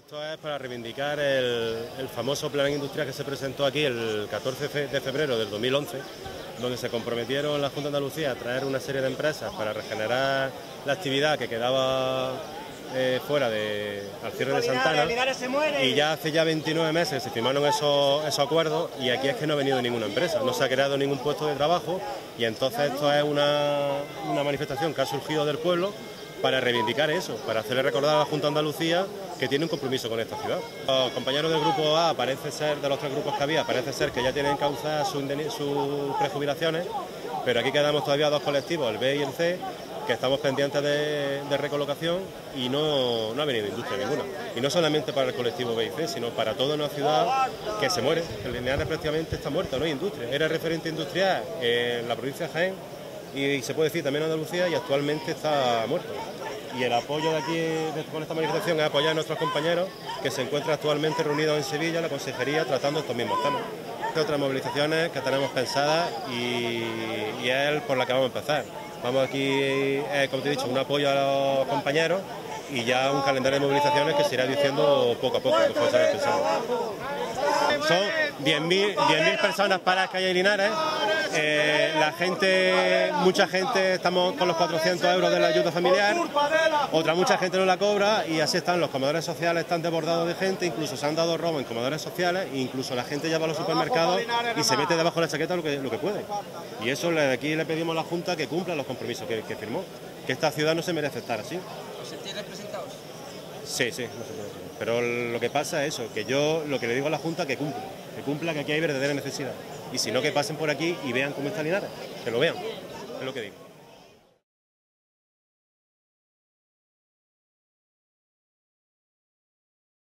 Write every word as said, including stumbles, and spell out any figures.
Esto es para reivindicar el, el famoso plan industrial que se presentó aquí el catorce de febrero del dos mil once, donde se comprometieron la Junta de Andalucía a traer una serie de empresas para regenerar la actividad que quedaba eh, fuera de, al cierre de Santana, y ya hace ya veintinueve meses se firmaron esos, esos acuerdos y aquí es que no ha venido ninguna empresa, no se ha creado ningún puesto de trabajo y entonces esto es una, una manifestación que ha surgido del pueblo para reivindicar eso, para hacerle recordar a la Junta de Andalucía que tiene un compromiso con esta ciudad. Los compañeros del grupo A, parece ser, de los tres grupos que había, parece ser que ya tienen causadas sus, sus prejubilaciones, pero aquí quedamos todavía dos colectivos, el B y el C, que estamos pendientes de, de recolocación y no, no ha venido industria ninguna. Y no solamente para el colectivo B y C, sino para toda una ciudad que se muere. El Linares prácticamente está muerta, no hay industria. Era referente industrial en la provincia de Jaén y se puede decir también en Andalucía y actualmente está muerto. Y el apoyo de aquí de, con esta manifestación es apoyar a nuestros compañeros que se encuentran actualmente reunidos en Sevilla, en la consejería, tratando estos mismos temas. Hay otras movilizaciones que tenemos pensadas y, y es por la que vamos a empezar. Vamos aquí, eh, como te he dicho, un apoyo a los compañeros y ya un calendario de movilizaciones que se irá diciendo poco a poco, que fue estar pensando. Son diez mil personas para que haya en Linares. Eh, la gente, mucha gente, estamos con los cuatrocientos euros de la ayuda familiar, otra mucha gente no la cobra y así están, los comedores sociales están desbordados de gente, incluso se han dado robos en comedores sociales, e incluso la gente ya va a los supermercados y se mete debajo de la chaqueta lo que, lo que puede. Y eso aquí le pedimos a la Junta que cumpla los compromisos que, que firmó, que esta ciudad no se merece estar así. ¿Os sentís representados? Sí, sí, no se puede. Pero lo que pasa es eso, que yo lo que le digo a la Junta que cumpla, que cumpla que aquí hay verdadera necesidad. Y si no, que pasen por aquí y vean cómo está Linares, que lo vean, es lo que digo.